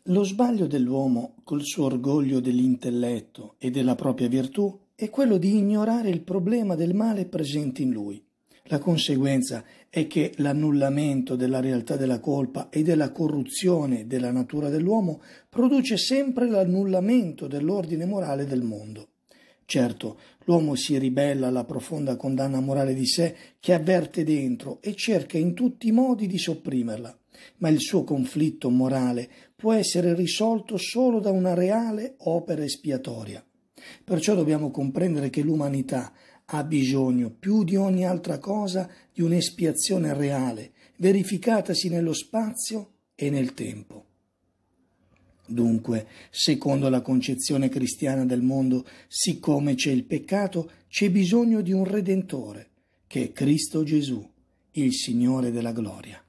Lo sbaglio dell'uomo, col suo orgoglio dell'intelletto e della propria virtù, è quello di ignorare il problema del male presente in lui. La conseguenza è che l'annullamento della realtà della colpa e della corruzione della natura dell'uomo produce sempre l'annullamento dell'ordine morale del mondo. Certo, l'uomo si ribella alla profonda condanna morale di sé che avverte dentro e cerca in tutti i modi di sopprimerla, ma il suo conflitto morale può essere risolto solo da una reale opera espiatoria. Perciò dobbiamo comprendere che l'umanità ha bisogno più di ogni altra cosa di un'espiazione reale, verificatasi nello spazio e nel tempo. Dunque, secondo la concezione cristiana del mondo, siccome c'è il peccato, c'è bisogno di un Redentore, che è Cristo Gesù, il Signore della gloria.